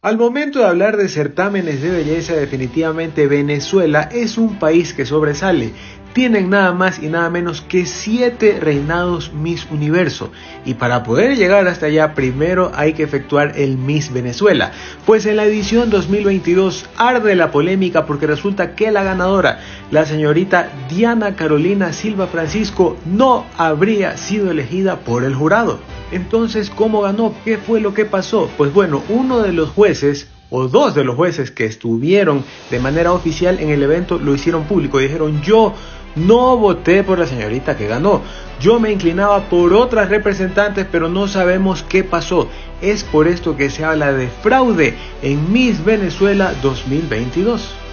Al momento de hablar de certámenes de belleza, definitivamente Venezuela es un país que sobresale. Tienen nada más y nada menos que 7 reinados Miss Universo. Y para poder llegar hasta allá, primero hay que efectuar el Miss Venezuela. Pues en la edición 2022 arde la polémica porque resulta que la ganadora, la señorita Diana Carolina Silva Francisco, no habría sido elegida por el jurado. Entonces, ¿cómo ganó? ¿Qué fue lo que pasó? Pues bueno, uno de los jueces o dos de los jueces que estuvieron de manera oficial en el evento lo hicieron público. Dijeron: yo no voté por la señorita que ganó, yo me inclinaba por otras representantes, pero no sabemos qué pasó. Es por esto que se habla de fraude en Miss Venezuela 2022.